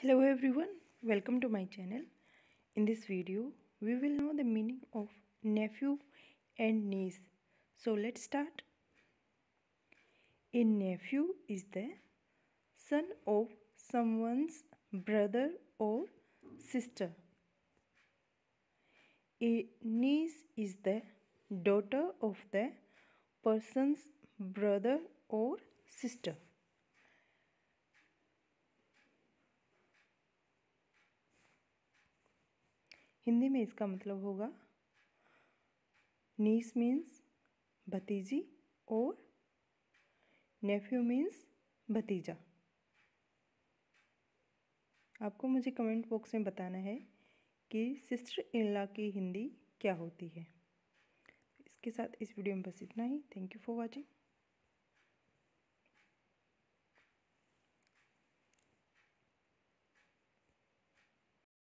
Hello everyone, welcome to my channel. In this video, we will know the meaning of nephew and niece. So let's start. A nephew is the son of someone's brother or sister. A niece is the daughter of the person's brother or sister. Hindi में इसका मतलब होगा नीस means भतीजी और Neiphiu means भतीजा। आपको मुझे comment box में बताना है कि सिस्टर इन लॉ की हिंदी क्या होती है। इसके साथ इस वीडियो में बस इतना ही। Thank you for watching.